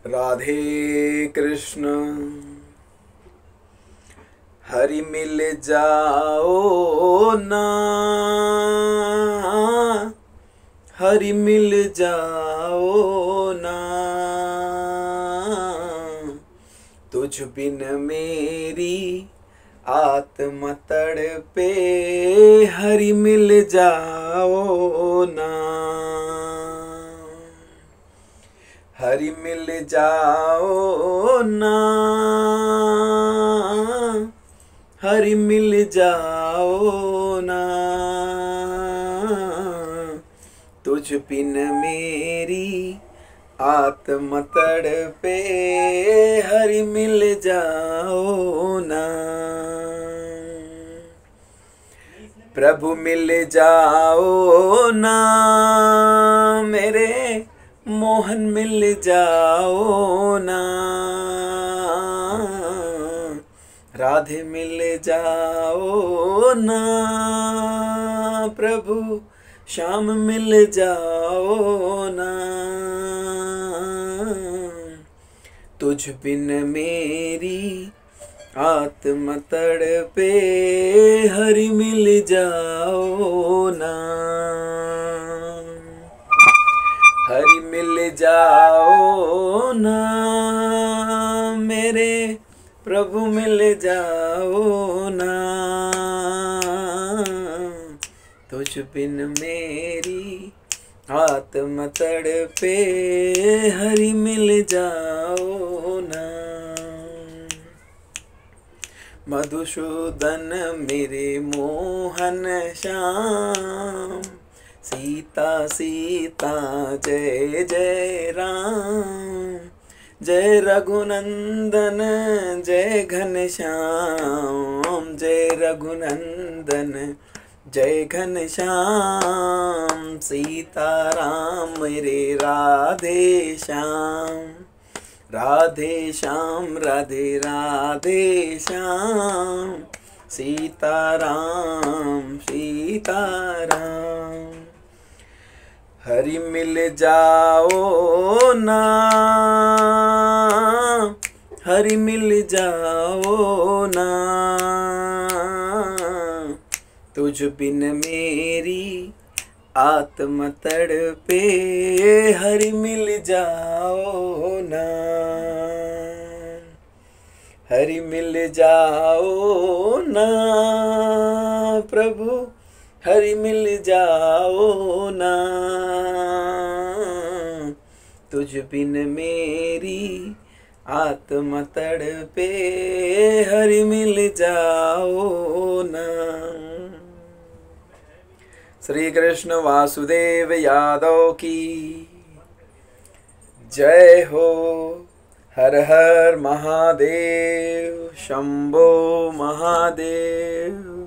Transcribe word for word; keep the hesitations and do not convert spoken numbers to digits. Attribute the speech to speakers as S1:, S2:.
S1: राधे कृष्ण। हरि मिल जाओ ना, हरि मिल जाओ ना, तुझ बिन मेरी आत्मा तड़पे। हरि मिल जाओ ना, हरि मिल जाओ ना, हरि मिल जाओ ना, तुझ बिन मेरी आत्मा तड़पे। हरि मिल जाओ ना, प्रभु मिल जाओ ना, मेरे मोहन मिल जाओ ना, राधे मिल जाओ ना, प्रभु श्याम मिल जाओ ना, तुझ बिन मेरी आत्मा तड़पे। हरि मिल जाओ ना, हरि मिल जाओ ना, मेरे प्रभु मिल जाओ ना, तुझ बिन मेरी आत्मा तड़पे। हरि मिल जाओ ना, मधुसूदन मेरे मोहन श्याम, सीता सीता जय जय राम, जय रघुनंदन जय घनश्याम, जय रघुनंदन जय घनश्याम, सीता राम मेरे राधे श्याम, राधे श्याम राधे राधे श्याम, सीता राम सीता राम। हरि मिल जाओ ना, हरि मिल जाओ ना, तुझ बिन मेरी आत्मा तड़पे। हरि मिल जाओ ना, हरि मिल जाओ ना, प्रभु हरि मिल जाओ ना, तुझ बिन मेरी आत्मा तड़पे। हरि मिल जाओ ना। श्री कृष्ण वासुदेव यादव की जय हो। हर हर महादेव, शंभो महादेव।